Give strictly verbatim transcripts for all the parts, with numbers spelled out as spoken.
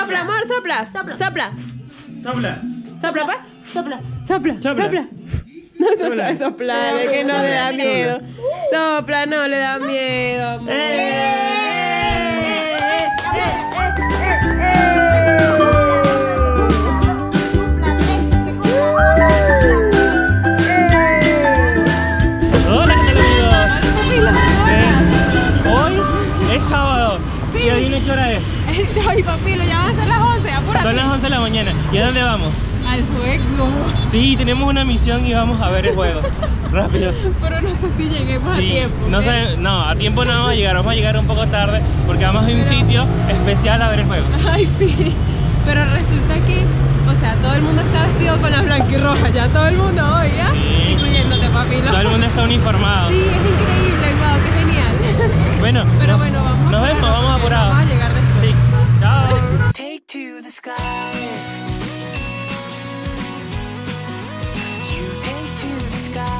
Sopla, amor, sopla. Sopla. Sopla. Sopla. Sopla, pa. Sopla. Sopla. Sopla. Sopla. No te Sopla. sabes soplar, es que no le da miedo. Sopla, no le da miedo, amor. Hola, ¿qué tal, amigos? Eh, hoy es sábado. Y adivinen qué hora es. Ay, papi, lo llaman a ser las once, apúrate. Son las once de la mañana. ¿Y a dónde vamos? Al juego. Sí, tenemos una misión y vamos a ver el juego. Rápido. Pero no sé si lleguemos a Sí, tiempo. no, ¿ok? sé, no, a tiempo no vamos a llegar, vamos a llegar un poco tarde porque vamos a ir a un sitio especial a ver el juego. Ay, sí. Pero resulta que, o sea, todo el mundo está vestido con la blanquirroja. Ya todo el mundo hoy, ¿ya? Sí. Incluyéndote, papi. Todo el mundo está uniformado. Sí, es increíble, wow, qué genial. Bueno, Pero no- bueno, vamos. nos vemos, vamos porque apurados. Vamos a llegar después. Sí, chao. Take to the sky. You take to the sky.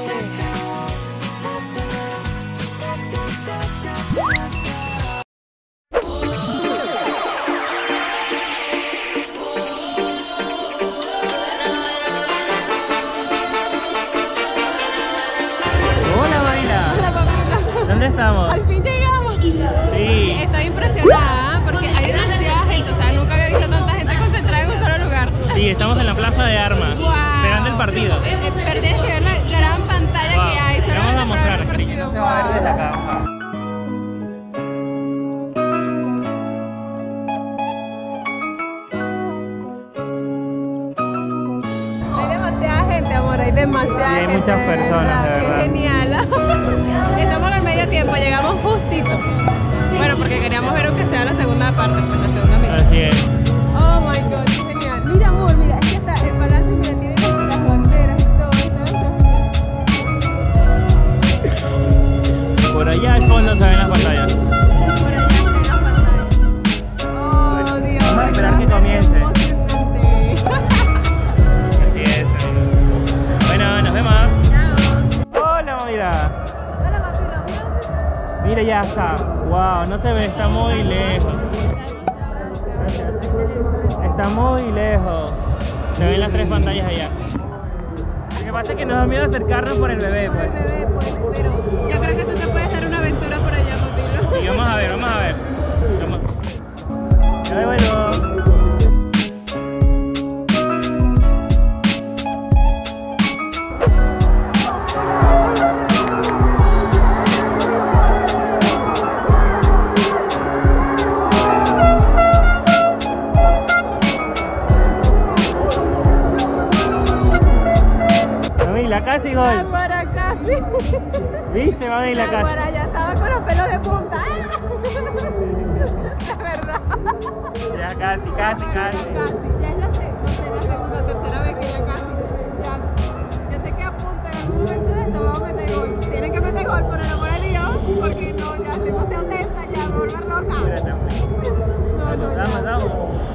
Hola, Maila. Hola, papi. ¿Dónde estamos? Al fin llegamos. Sí. Estoy impresionada porque hay demasiada gente. O sea, nunca había visto tanta gente concentrada en un solo lugar. Sí, estamos en la plaza de armas, Wow. esperando el partido. Eh, Pero tienes que ver la gran pantalla Wow. que hay. Te vamos a mostrar, el Cari. partido. No se va a ver desde acá. Hay demasiada gente, amor, hay demasiada Sí, hay gente. muchas personas, de verdad. Qué genial. Estamos en el medio tiempo, llegamos justito. Bueno, porque queríamos ver aunque sea la segunda parte, pues la segunda mitad. Así es. Oh my god, qué genial. Mira, amor, mira, es que está el palacio, mira, tiene las banderas y todo. Entonces, Por allá al fondo se ven las pantallas. por allá están las pantallas. Oh, Dios. Vamos a esperar que va ser comience. emocionante. Así es. Bueno, nos vemos. Hola, mira. Hola, papi, ¿lo vio? Mira, ya está. Wow, no se ve, está muy lejos. Está muy lejos. Se ven las tres pantallas allá. Lo que pasa es que nos da miedo acercarnos por el bebé, pues. Bebé, pues, pero yo creo que tú te puedes dar una aventura por allá, papi. Y vamos a ver, vamos a ver. Vamos. Ya me vuelvo. Mamila, casi gol. Para casi. ¿Viste, Mamila, casi? Para allá estaba con los pelos de punta. La verdad. Ya casi, casi, casi. Casi. Ya es la, se- no sé, la segunda o tercera vez que ya casi. Ya, yo sé que a punto en algún momento de esto vamos a meter gol. Tienen que meter gol por el amor a Dios, porque no, ya estoy demasiado tensa, ya me voy a volver loca. Espérate, No, no, vamos, ya. vamos, vamos.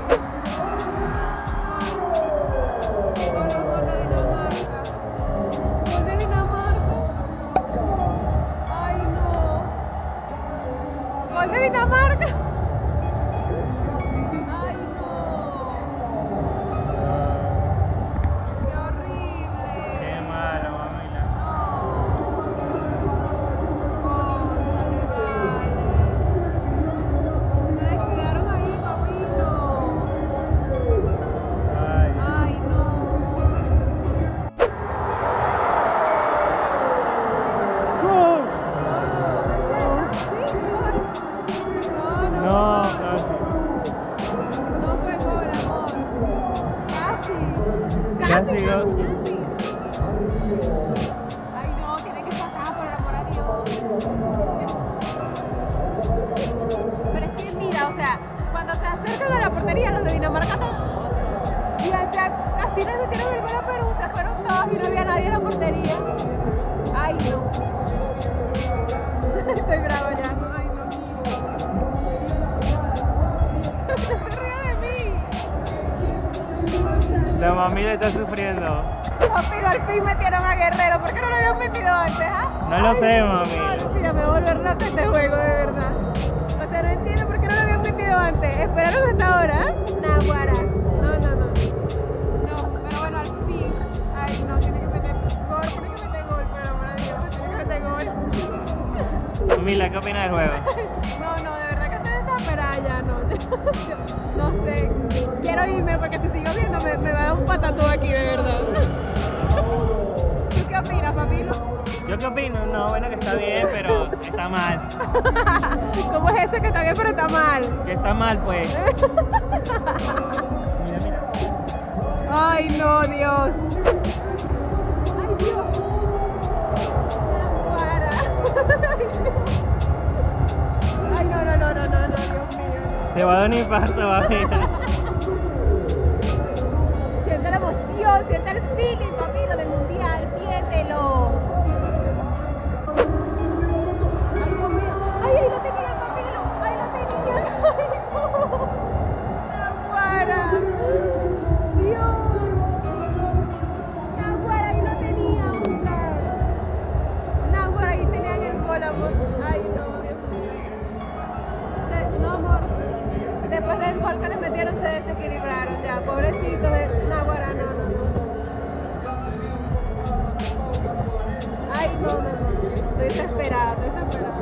Gol, gol de Dinamarca. Gol de Dinamarca. Ay, no. Gol de Dinamarca. Ay, no. Qué horrible. Qué malo, Mamila. Cónchale, vale. Se descuidaron ahí, papito. Ay. Ay, no. ¡Gol! Sí, gol. No, no. No, fue gol. casi. No fue gol, amor. Casi. Casi Casi, gol. casi. Ay, no, tiene que sacar, por el amor a Dios. Pero es que mira, o sea, cuando se acercan a la portería los de Dinamarca todos, y allá casi les metieron el gol a Perú, se fueron todos y no había nadie en la portería. Ay, no. Estoy brava ya. Ay, no. Se ríe de mí. La Mamila está sufriendo. Papi, al fin metieron a Guerrero. ¿Por qué no lo habían metido antes, ah? No lo sé, Ay, Mamila. mira, me voy a volver loca este juego, de verdad. O sea, no entiendo por qué no lo habían metido dormido antes. Esperaron hasta ahora. Naguara. No, no, no. No, pero bueno, al fin. Ay, no, tiene que meter gol, tiene que meter gol, por amor de Dios, tiene que meter gol. Mila, ¿qué opinas del juego? No, no, de verdad que estoy desesperada ya, no. No sé. Quiero irme porque si sigo viendo me, me va a dar un patatú aquí, de verdad. ¿Tú qué opinas, papilo? ¿Yo qué opino? No, bueno, que está bien, pero está mal. ¿Cómo es eso que está bien pero está mal? Que está mal, pues. Mira, mira. Ay, no, Dios. Ay, Dios. Para. Ay, no, no, no, no, no, no, Dios mío. Te va a dar un infarto, mamita. Siente la emoción, siente el feeling, papilo, del mundial, siéntelo. Ay, Dios mío. Ay, ahí lo tenía, papilo. Ahí lo tenía. Ay, no. Naguara. Dios. Naguara, ahí lo tenía, Oscar. Naguara, ahí tenían el gol, amor. Ay, no, Dios mío. Se- No, amor. Después del gol que le metieron se desequilibraron ya. Pobrecitos de Naguara, no, no, no. Ay, no, no, no. Estoy desesperada, estoy desesperada.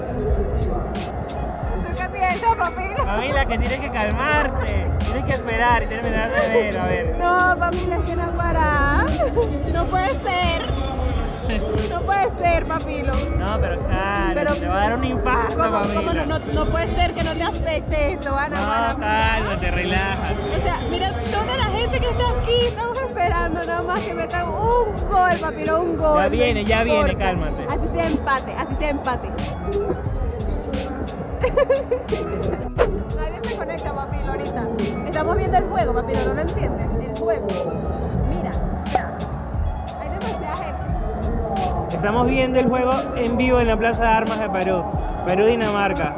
¿Tú qué piensas, papilo? Mamila, que tienes que calmarte. Tienes que esperar y terminar de ver, a ver. No, papilo, es que Naguara. No puede ser. No puede ser, papilo. No, pero claro, Pero- te va a dar un infarto, ¿Cómo, mamila. cómo no, no, no puede ser que no te afecte esto, Ana? No, cálmate, relaja. O sea, mira toda la gente que está aquí, estamos esperando nada más que metan un gol, papilo, un gol. Ya viene, ya No viene, importa. cálmate. Así sea empate, así sea empate. Nadie se conecta, papilo, ahorita. Estamos viendo el juego, papilo, ¿no lo entiendes? El juego. Mira, ya. Hay demasiada gente. Estamos viendo el juego en vivo en la Plaza de Armas de Perú. Perú-Dinamarca.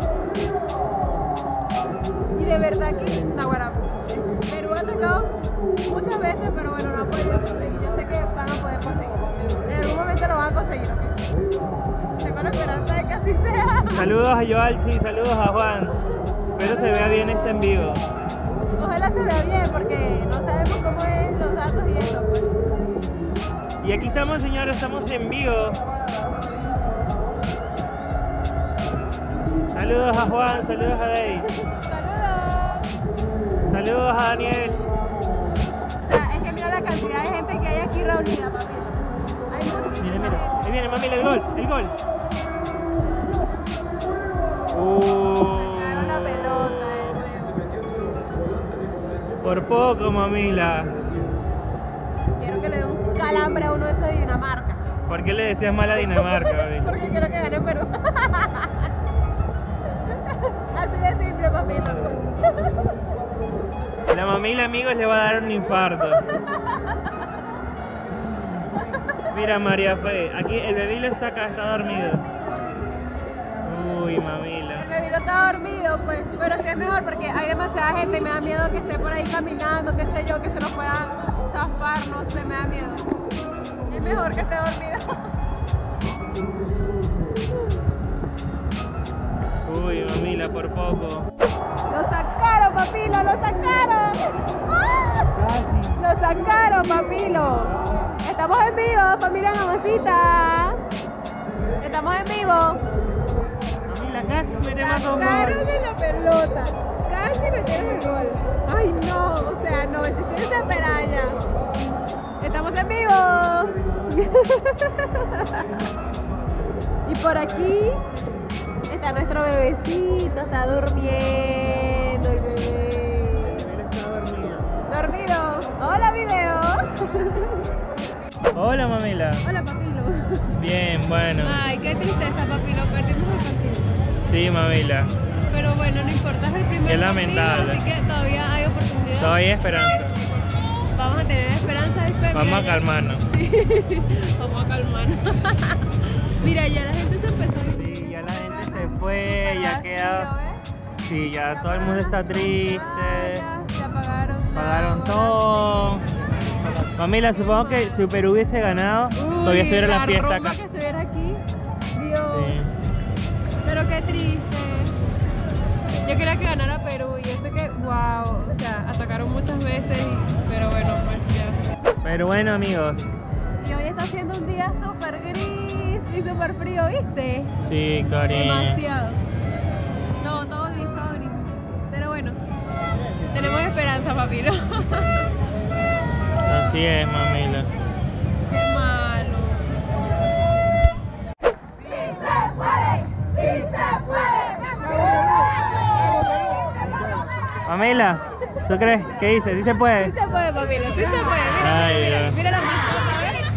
Y de verdad que, Naguará, Perú ha atacado muchas veces, pero bueno, no ha podido conseguir. Yo sé que van a poder conseguir. En algún momento lo van a conseguir, ¿ok? Tengo la esperanza de que así sea. Saludos a Joalchi, saludos a Juan. Espero se vea bien este en vivo. Ojalá se vea bien, porque no sabemos cómo es los datos y eso, pues. Y aquí estamos, señores, estamos en vivo. Saludos a Juan, saludos a Dey. ¡Saludos! Saludos a Daniel. O sea, es que mira la cantidad de gente que hay aquí reunida, papi. Hay muchísima Mira, mira. gente. Ahí viene, mamila, el gol, el gol. Uh, Era una pelota, eh. por poco, mamila. Quiero que le dé un calambre a uno de esos de Dinamarca. ¿Por qué le decías mal a Dinamarca, mamila? Porque quiero que gane Perú. Así de simple, papito. La mamila, amigos, le va a dar un infarto. Mira, María Fe, aquí el bebé está acá, está dormido. Uy, mamila. El bebé está dormido, pues. Pero sí es mejor porque hay demasiada gente y me da miedo que esté por ahí caminando, qué sé yo, que se nos pueda zafar, no sé, me da miedo. Es mejor que esté dormido. Uy, mamila, por poco. ¡Lo sacaron, papilo! ¡Lo sacaron! ¡Ah! Casi. ¡Lo sacaron, papilo! Estamos en vivo, familia Mamacita. Estamos en vivo. Mamila, casi metemos un Sacaron gol. en la pelota. Casi metieron el gol. Ay, no. O sea, no, estoy desesperada ya. Estamos en vivo. Y por aquí está nuestro bebecito. Está durmiendo el bebé. Él está dormido. Dormido. Hola, video. Hola, mamila. Hola, papilo. Bien, bueno. Ay, qué tristeza, papilo. Perdimos el partido. Sí, mamila. Pero bueno, no importa, es el primer Qué partido, lamentable. así que todavía hay oportunidad. Todavía hay esperanza. Vamos a tener esperanza y fe. Vamos Mira, a ya- calmarnos. Sí, vamos a calmarnos. Mira, ya la gente se empezó a ir. Sí, ya la gente se fue, ya Vacío, queda. ¿eh? Sí, ya todo el mundo está triste. Ah, ya, se apagaron. Pagaron todo. Mamila, supongo que si Perú hubiese ganado, Uy, todavía estuviera la fiesta rumba acá. que estuviera aquí. Dios. Sí. Pero qué triste. Yo quería que ganara Perú y eso que, wow, o sea, atacaron muchas veces, y, pero bueno, pues ya. Pero bueno, amigos. Y hoy está haciendo un día súper gris y súper frío, ¿viste? Sí, cariño. Demasiado. No, todo gris, todo gris. Pero bueno, tenemos esperanza, papiro. Así es, mamila. Qué malo. ¡Sí se puede! ¡Sí se puede! Mamila, ¿tú crees? ¿Qué dices? ¿Sí se puede? Sí se puede, papilo, sí se puede. Mira, Ay, mira, Dios. mira la mascota, a ver.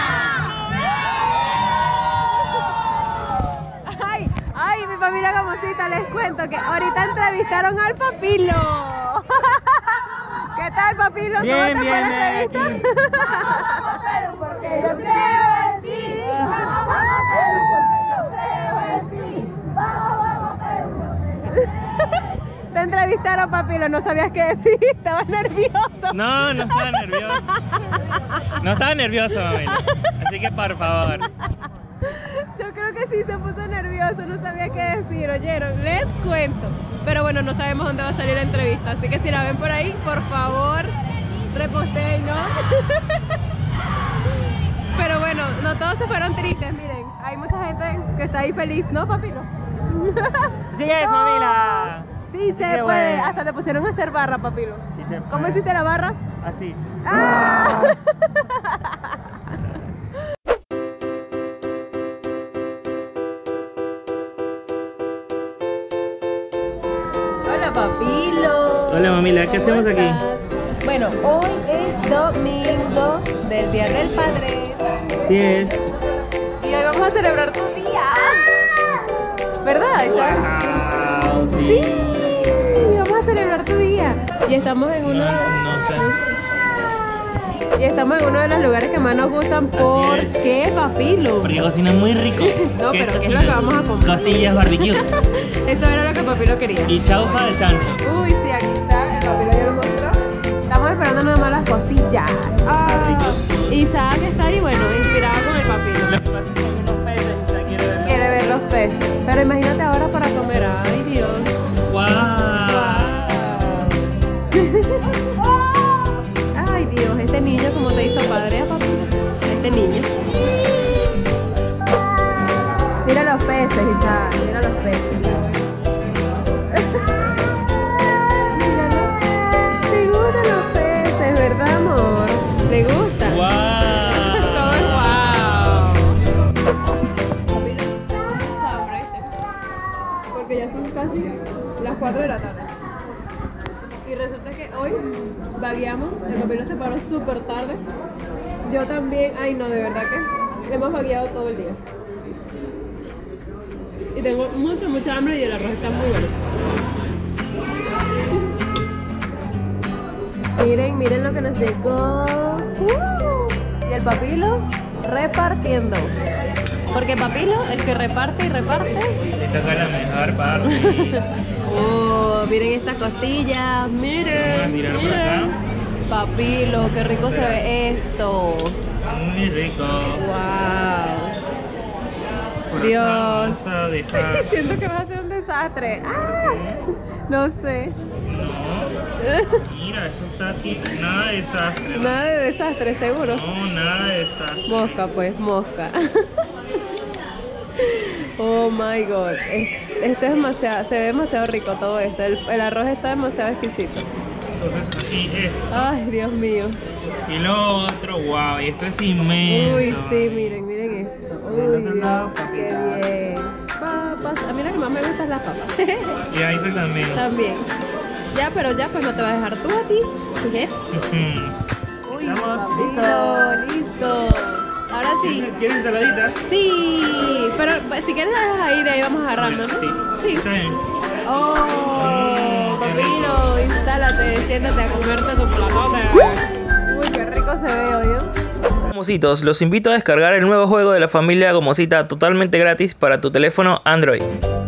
Ay, ay, mi familia Gamosita, les cuento que ahorita entrevistaron al papilo. ¿Qué tal, papilo? Bien, ¿Cómo te fue bien, la bien, entrevista? Porque yo creo en ti. Vamos, Perú, porque yo creo en ti. Vamos, vamos, Perú. Te entrevistaron, papilo, no sabías qué decir, estabas nervioso. No, no estaba nervioso. No estaba nervioso, mamila. Así que por favor. Yo creo que sí se puso nervioso, no sabía qué decir, oyeron, les cuento. Pero bueno, no sabemos dónde va a salir la entrevista, así que si la ven por ahí, por favor, reposteen, ¿no? Pero bueno, no todos se fueron tristes, miren, hay mucha gente que está ahí feliz, ¿no, papilo? ¡Sí es, mamila! Sí, Así se que puede, bueno. hasta te pusieron a hacer barra, papilo. Sí se ¿Cómo puede. hiciste la barra? Así. ¡Ah! Hola, papilo. Hola, mamila, ¿qué ¿Cómo hacemos aquí? estás? Bueno, hoy es domingo del Día del Padre Sí es. y hoy vamos a celebrar tu día. ¿Verdad? Wow, Sí, sí. vamos a celebrar tu día. Y estamos en No, uno, no sé. y estamos en uno de los lugares que más nos gustan. ¿Por es. qué, papilo? Porque cocina muy rico. No, ¿Qué pero ¿qué es cocina? lo que vamos a comer? Costillas barbecue Eso era lo que papilo quería. y chaufa de chancho. Uy, sí, aquí está, el papilo ya lo mostró. Estamos esperando nada más las costillas. Ah, Isaac está ahí, bueno, inspirado con el papilo. Lo que pasa es que hay unos peces y ya quiere ver. Quiere ver los peces. Pero imagínate ahora para comer. Ay, Dios. Wow. Ay, Dios, este niño como te hizo padre, papilo. Este niño. Mira los peces, Isaac. Mira los peces. Le gustan los peces, ¿verdad, amor? ¿Le gustan? Wow. Todo es wow. Papilo, mucha hambre, ¿viste? Porque ya son casi las cuatro de la tarde. Y resulta que hoy vagueamos, el papilo se paró súper tarde. Yo también, ay no, de verdad que hemos vagueado todo el día. Y tengo mucha, mucha hambre y el arroz está muy bueno. Miren, miren lo que nos llegó. Uh, y el papilo repartiendo. Porque papilo, el que reparte y reparte. Esta fue la mejor parte. Oh, miren estas costillas. Vamos a Miren. tirar por miren. acá. Papilo, qué rico se ve esto. Muy rico. Wow. Por acá Dios. vamos a dejar. Siento que va a ser un desastre. Ah, no sé. No, mira, eso está aquí. Nada de desastre. Nada de desastre, seguro. No, nada de desastre. Mosca, pues, mosca. Oh my god. Es- Esto es demasiado, se ve demasiado rico todo esto. El, el arroz está demasiado exquisito. Entonces aquí esto. Ay, Dios mío. Y lo otro, wow, y esto es inmenso. Uy, sí, miren, miren esto. Del Uy, otro Dios, lado, qué bien. Papas. A mí lo que más me gusta es las papas. Y ahí se también. También. Ya, pero ya, pues no te vas a dejar tú a ti. Yes. Ujú. Uy, Estamos papilo, listo. Ahora sí. ¿Quieres ensaladita? Sí, pero pues, si quieres la dejas ahí, de ahí vamos agarrando, ¿no? Sí. Sí. Está bien. Oh, Mm, qué papilo, instálate, siéntate a comerte tu platote. Uy, qué rico se ve, oye. Gomositos, los invito a descargar el nuevo juego de la familia Gomosita totalmente gratis para tu teléfono Android.